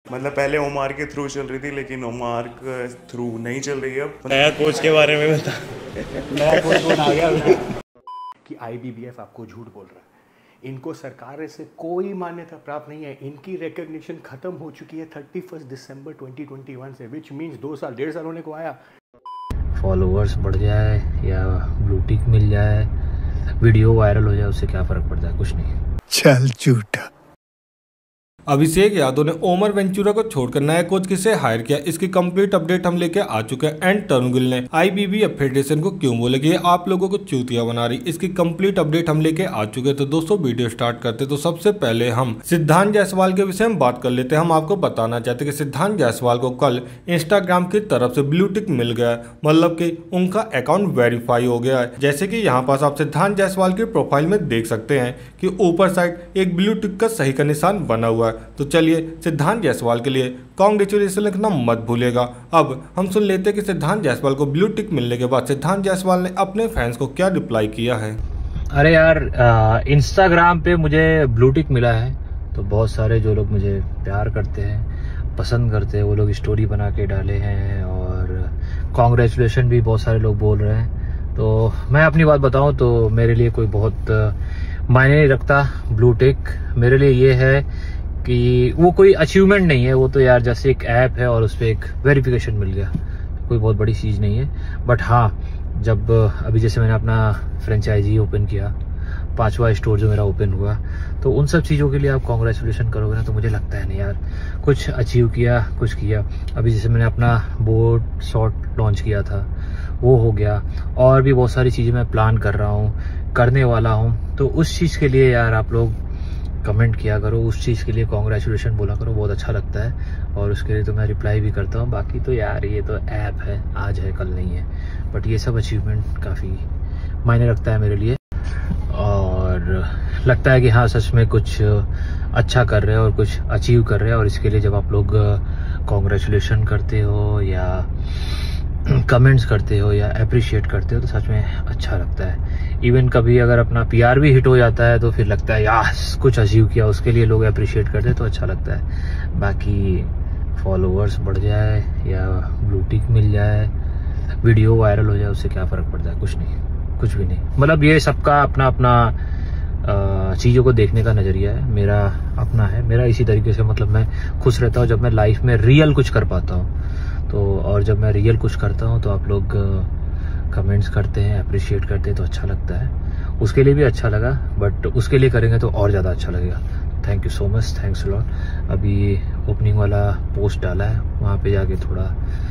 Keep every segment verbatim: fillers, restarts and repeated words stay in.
मतलब पहले ओमार के थ्रू चल रही थी, लेकिन ओमार के थ्रू नहीं चल रही है अब। नया कोच के बारे में बता। नया कोच कौन आ गया कि आईबीबीएफ आपको झूठ बोल रहा है। इनको सरकार से कोई मान्यता प्राप्त नहीं है। इनकी रिकॉग्निशन खत्म हो चुकी है thirty first December twenty twenty one से, विच मीन्स दो साल डेढ़ साल होने को आया। फॉलोअर्स बढ़ जाए या ब्लू टिक मिल जाए, वीडियो वायरल हो जाए, उससे क्या फ़र्क पड़ता है? कुछ नहीं। चल झूठा। अभिषेक यादव ने ओमर वेंचुरा को छोड़कर नया कोच किसे हायर किया, इसकी कंप्लीट अपडेट हम लेके आ चुके हैं। एंड तरुण गिल ने आईबीबीएफ फेडरेशन को क्यों बोले कि ये आप लोगों को चूतिया बना रही, इसकी कंप्लीट अपडेट हम लेके आ चुके हैं। तो दोस्तों वीडियो स्टार्ट करते तो सबसे पहले हम सिद्धांत जायसवाल के विषय में बात कर लेते हैं। हम आपको बताना चाहते हैं कि सिद्धांत जायसवाल को कल इंस्टाग्राम की तरफ से ब्लू टिक मिल गया, मतलब कि उनका अकाउंट वेरीफाई हो गया है। जैसे कि यहाँ पास आप सिद्धांत जायसवाल की प्रोफाइल में देख सकते हैं कि ऊपर साइड एक ब्लू टिक का सही का निशान बना हुआ है। तो चलिए सिद्धांत जायसवाल के लिए कांग्रेचुलेशन लिखना मत भूलिएगा। अब हम सुन लेते हैं कि सिद्धांत जायसवाल को ब्लू टिक मिलने के बाद सिद्धांत जायसवाल ने अपने फैंस को क्या रिप्लाई किया है। अरे यार, इंस्टाग्राम पे मुझे ब्लू टिक मिला है तो बहुत सारे जो लोग मुझे प्यार करते हैं, पसंद करते हैं, वो लोग स्टोरी बना के डाले हैं और कांग्रेचुलेशन भी बहुत सारे लोग बोल रहे हैं। तो मैं अपनी बात बताऊं तो मेरे लिए कोई बहुत मायने नहीं रखता ब्लू टिक। मेरे लिए ये है कि वो कोई अचीवमेंट नहीं है, वो तो यार जैसे एक ऐप है और उस पर एक वेरिफिकेशन मिल गया, कोई बहुत बड़ी चीज़ नहीं है। बट हाँ, जब अभी जैसे मैंने अपना फ्रेंचाइजी ओपन किया, पांचवा स्टोर जो मेरा ओपन हुआ, तो उन सब चीज़ों के लिए आप कांग्रेचुलेशन करोगे ना तो मुझे लगता है नहीं यार कुछ अचीव किया, कुछ किया। अभी जैसे मैंने अपना बोट शॉट लॉन्च किया था, वो हो गया, और भी बहुत सारी चीज़ें मैं प्लान कर रहा हूँ, करने वाला हूँ। तो उस चीज़ के लिए यार आप लोग कमेंट किया करो, उस चीज़ के लिए कांग्रेचुलेशन बोला करो, बहुत अच्छा लगता है और उसके लिए तो मैं रिप्लाई भी करता हूँ। बाकी तो यार ये तो ऐप है, आज है कल नहीं है, बट ये सब अचीवमेंट काफ़ी मायने रखता है मेरे लिए और लगता है कि हाँ सच में कुछ अच्छा कर रहे हो और कुछ अचीव कर रहे हो। और इसके लिए जब आप लोग कांग्रेचुलेशन करते हो या कमेंट्स करते हो या अप्रिशिएट करते हो तो सच में अच्छा लगता है। इवन कभी अगर अपना पीआर भी हिट हो जाता है तो फिर लगता है यार कुछ अचीव किया, उसके लिए लोग अप्रिशिएट करते हैं तो अच्छा लगता है। बाकी फॉलोअर्स बढ़ जाए या ब्लू टिक मिल जाए, वीडियो वायरल हो जाए, उससे क्या फ़र्क पड़ता है? कुछ नहीं, कुछ भी नहीं। मतलब ये सबका अपना अपना चीज़ों को देखने का नज़रिया है, मेरा अपना है। मेरा इसी तरीके से मतलब मैं खुश रहता हूँ जब मैं लाइफ में रियल कुछ कर पाता हूँ तो, और जब मैं रियल कुछ करता हूँ तो आप लोग कमेंट्स करते हैं, अप्रिशिएट करते हैं तो अच्छा लगता है। उसके लिए भी अच्छा लगा, बट उसके लिए करेंगे तो और ज़्यादा अच्छा लगेगा। Thank you so much, thanks lot. अभी ओपनिंग वाला पोस्ट डाला है, वहाँ पे जाके थोड़ा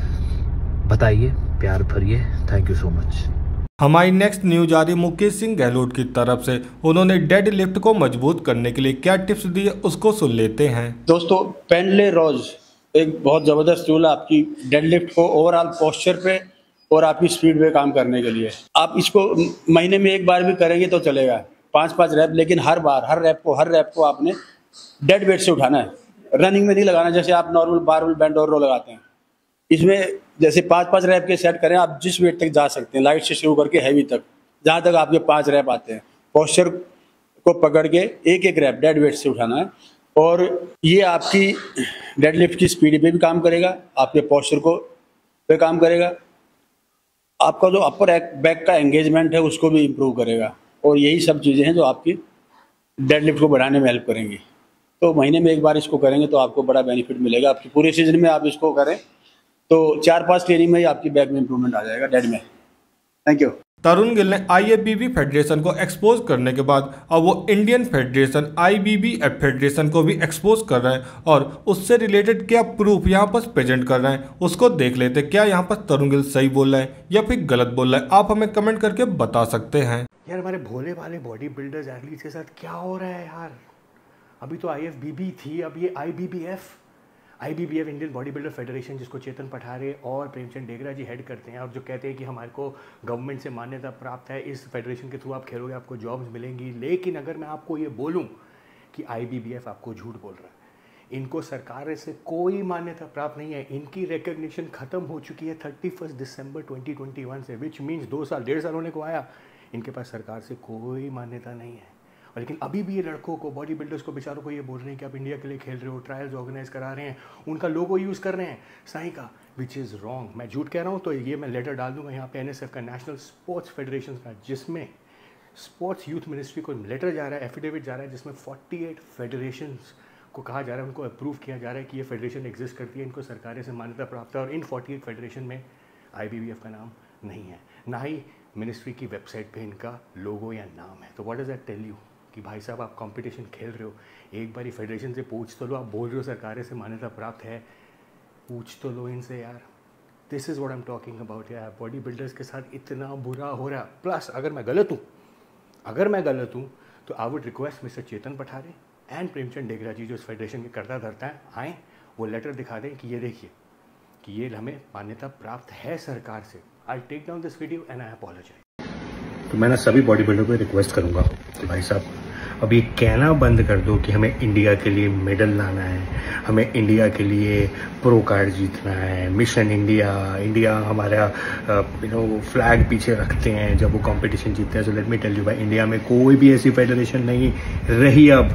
बताइए, प्यार भरिए। Thank you so much. हमारी नेक्स्ट न्यूज आ रही मुकेश सिंह गहलोत की तरफ से। उन्होंने डेड लिफ्ट को मजबूत करने के लिए क्या टिप्स दिए उसको सुन लेते हैं। दोस्तों, पेंडले रोज एक बहुत ज़बरदस्त टूल है आपकी डेडलिफ्ट को ओवरऑल पोस्चर पे और आपकी स्पीड पे काम करने के लिए। आप इसको महीने में एक बार भी करेंगे तो चलेगा, पाँच पाँच रैप, लेकिन हर बार हर रैप को हर रैप को आपने डेड वेट से उठाना है, रनिंग में नहीं लगाना जैसे आप नॉर्मल बारबेल बेंड और रो लगाते हैं। इसमें जैसे पाँच पाँच रैप के सेट करें, आप जिस वेट तक जा सकते हैं, लाइट से शुरू करके हैवी तक, जहाँ तक आपके पाँच रैप आते हैं। पोस्चर को पकड़ के एक एक रैप डेड वेट से उठाना है और ये आपकी डेडलिफ्ट की स्पीड पे भी काम करेगा, आपके पोस्चर को पे काम करेगा, आपका जो अपर बैक का एंगेजमेंट है उसको भी इम्प्रूव करेगा। और यही सब चीज़ें हैं जो आपकी डेडलिफ्ट को बढ़ाने में हेल्प करेंगी। तो महीने में एक बार इसको करेंगे तो आपको बड़ा बेनिफिट मिलेगा। आपकी पूरे सीजन में आप इसको करें तो चार पांच ट्रेनिंग में ही आपकी बैक में इंप्रूवमेंट आ जाएगा डेड में। Thank you. तरुण गिल ने आईएफबीबी फेडरेशन को एक्सपोज करने के बाद अब वो इंडियन फेडरेशन आईबीबीएफ फेडरेशन को भी एक्सपोज कर रहे हैं और उससे रिलेटेड क्या प्रूफ यहाँ पर प्रेजेंट कर रहे हैं उसको देख लेते। क्या यहाँ पर तरुण गिल सही बोल रहे हैं या फिर गलत बोल रहे हैं, आप हमें कमेंट करके बता सकते हैं। यार हमारे भोले भाले बॉडी बिल्डर्स एथलीट्स के साथ क्या हो रहा है यार। अभी तो आईएफबीबी थी, अब ये IBBF IBBF Indian body builder federation, जिसको चेतन पठारे और प्रेमचंद डेगरा जी हेड करते हैं और जो कहते हैं कि हमारे को गवर्नमेंट से मान्यता प्राप्त है, इस फेडरेशन के थ्रू आप खेलोगे आपको जॉब्स मिलेंगी। लेकिन अगर मैं आपको ये बोलूं कि आईबीबीएफ आपको झूठ बोल रहा है, इनको सरकार से कोई मान्यता प्राप्त नहीं है। इनकी रिकॉग्निशन खत्म हो चुकी है thirty first December twenty twenty one से, विच मीन्स दो साल डेढ़ साल होने को आया। इनके पास सरकार से कोई मान्यता नहीं है। लेकिन अभी भी ये लड़कों को, बॉडी बिल्डर्स को, बेचारों को ये बोल रहे हैं कि आप इंडिया के लिए खेल रहे हो, ट्रायल्स ऑर्गेनाइज करा रहे हैं, उनका लोगो यूज़ कर रहे हैं साई का, विच इज़ रॉन्ग। मैं झूठ कह रहा हूँ तो ये मैं लेटर डाल दूंगा यहाँ पे एनएसएफ का, नेशनल स्पोर्ट्स फेडरेशन का, जिसमें स्पोर्ट्स यूथ मिनिस्ट्री को लेटर जा रहा है, एफिडेविट जा रहा है, जिसमें अड़तालीस फेडरेशंस को कहा जा रहा है, उनको अप्रूव किया जा रहा है कि ये फेडरेशन एग्जिस्ट करती है, इनको सरकारें से मान्यता प्राप्त है, और इन अड़तालीस फेडरेशन में आईबीबीएफ का नाम नहीं है, ना ही मिनिस्ट्री की वेबसाइट पे इनका लोगो या नाम है। तो what does that tell you कि भाई साहब आप कंपटीशन खेल रहे हो, एक बारी फेडरेशन से पूछ तो लो, आप बोल रहे हो सरकारें से मान्यता प्राप्त है, पूछ तो लो इनसे यार। This is what I am talking about यार, बॉडी बिल्डर्स के साथ इतना बुरा हो रहा। प्लस अगर मैं गलत हूँ अगर मैं गलत हूँ तो I would request mister Chetan Pathare and Premchand Degra ji, जो इस फेडरेशन के कर्ता धर्ता हैं, आएँ वो लेटर दिखा दें कि ये देखिए कि ये हमें मान्यता प्राप्त है सरकार से। I take down this video and I apologise. तो मैं ना सभी बॉडी बिल्डर को रिक्वेस्ट करूंगा कि भाई साहब अब ये कहना बंद कर दो कि हमें इंडिया के लिए मेडल लाना है, हमें इंडिया के लिए प्रो कार्ड जीतना है, मिशन इंडिया, इंडिया हमारा यू नो फ्लैग पीछे रखते हैं जब वो कंपटीशन जीतते हैं। So let me tell you भाई, इंडिया में कोई भी ऐसी फेडरेशन नहीं रही अब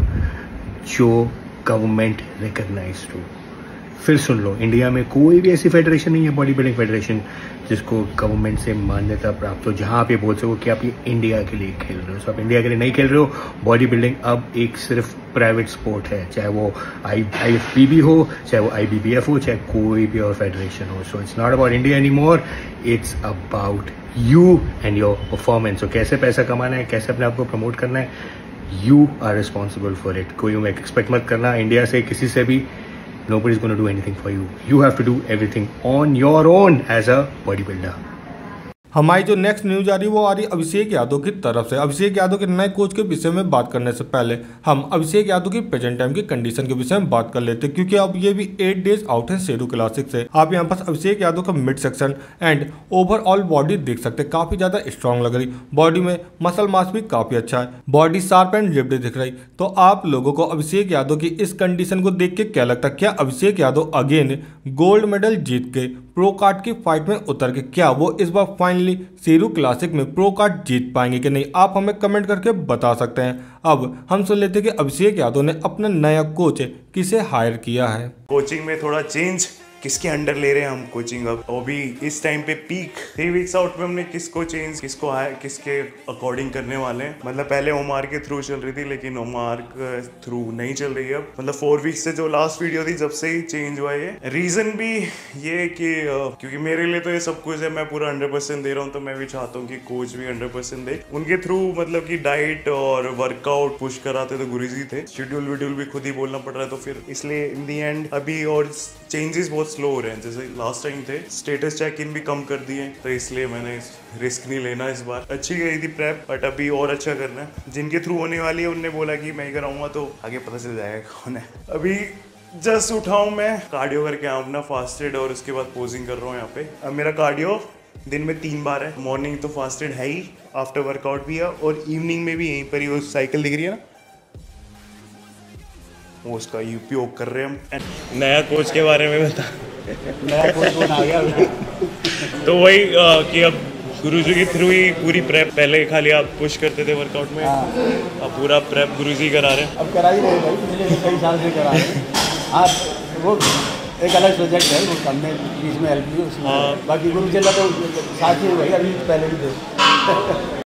जो गवर्नमेंट रिकॉग्नाइज्ड हो। फिर सुन लो, इंडिया में कोई भी ऐसी फेडरेशन नहीं है, बॉडी बिल्डिंग फेडरेशन, जिसको गवर्नमेंट से मान्यता प्राप्त हो, जहां आप ये बोल सको कि आप ये इंडिया के लिए खेल रहे हो। सो आप इंडिया के लिए नहीं खेल रहे हो। बॉडी बिल्डिंग अब एक सिर्फ प्राइवेट स्पोर्ट है, चाहे वो I I F P B हो, चाहे वो आई बी बी एफ हो, चाहे कोई भी और फेडरेशन हो। So it's not about India any more, it's about you and your performance. तो कैसे पैसा कमाना है, कैसे अपने आप को प्रमोट करना है, you are responsible for it. कोई उम्मीद एक्सपेक्ट मत करना इंडिया से, किसी से भी। Nobody is going to do anything for you. You have to do everything on your own as a bodybuilder. हमारी जो नेक्स्ट न्यूज आ रही है वो आ रही है अभिषेक यादव की तरफ से। अभिषेक यादव के नए कोच के विषय में बात करने से पहले हम अभिषेक यादव की प्रेजेंट टाइम की कंडीशन के विषय में बात कर लेते हैं, क्योंकि अब ये भी एट डेज आउट है शेरू क्लासिक से। आप यहाँ पास अभिषेक यादव का mid section and overall body देख सकते हैं, काफी ज्यादा स्ट्रॉन्ग लग रही, बॉडी में मसल मास भी काफी अच्छा है, बॉडी शार्प एंड रिप्ड दिख रही। तो आप लोगों को अभिषेक यादव की इस कंडीशन को देख के क्या लगता है, क्या Abhishek Yadav again gold medal जीत के प्रो कार्ड की फाइट में उतर के क्या वो इस बार फाइनली शेरू क्लासिक में प्रो कार्ड जीत पाएंगे कि नहीं? आप हमें कमेंट करके बता सकते हैं। अब हम सुन लेते हैं कि अभिषेक यादव ने अपना नया कोच किसे हायर किया है। कोचिंग में थोड़ा चेंज, किसके अंडर ले रहे हैं हम कोचिंग अब अभी इस टाइम पे पीक थ्री वीक्स आउट में हमने किसको चेंज, किसको हायर, किसके अकॉर्डिंग करने वाले हैं। मतलब पहले ओमार के थ्रू चल रही थी, लेकिन ओमार के थ्रू नहीं चल रही है अब। मतलब फोर वीक्स से जो लास्ट वीडियो थी जब से ही चेंज हुआ है। रीजन भी ये कि क्योंकि मेरे लिए तो ये सब कुछ है, मैं पूरा हंड्रेड परसेंट दे रहा हूँ, तो मैं भी चाहता हूँ कि कोच भी हंड्रेड परसेंट दे। उनके थ्रू मतलब कि डाइट और वर्कआउट पुश कराते तो गुरुजी थे, शेड्यूल वीड्यूल भी खुद ही बोलना पड़ रहा है, तो फिर इसलिए इन दी एंड अभी और चेंजेस बहुत स्लो हो रहे हैं। जैसे लास्ट टाइम थे स्टेटस चेक इन भी कम कर दिए, तो इसलिए मैंने रिस्क नहीं लेना इस बार। अच्छी गई थी प्रेप, बट अभी और अच्छा करना है। जिनके थ्रू होने वाली है उनने बोला कि मैं कराऊंगा, तो आगे पता चल जाएगा कौन है। अभी जस्ट उठाऊं मैं, कार्डियो करके आऊँ अपना फास्टेड, और उसके बाद पोजिंग कर रहा हूँ यहाँ पे। अब मेरा कार्डियो दिन में तीन बार है, मॉर्निंग तो फास्टेड है ही, आफ्टर वर्कआउट भी है, और इवनिंग में भी यहीं पर ही वो साइकिल दिख रही है ना, वो उसका उपयोग कर रहे हैं हम। नया कोच के बारे में बता। नया कोच कौन आ गया? तो वही आ, कि अब गुरुजी के थ्रू ही पूरी प्रेप, पहले खाली आप पुश करते थे वर्कआउट में, अब पूरा प्रेप गुरुजी करा रहे हैं। अब करा ही रहे भाई, पिछले कई साल से करा रहे हैं। आप वो एक अलग प्रोजेक्ट है, वो हमने बीच में हेल्प की उसमें। बाकी गुरु चला तो साथ ही भाई अभी पहले भी थे।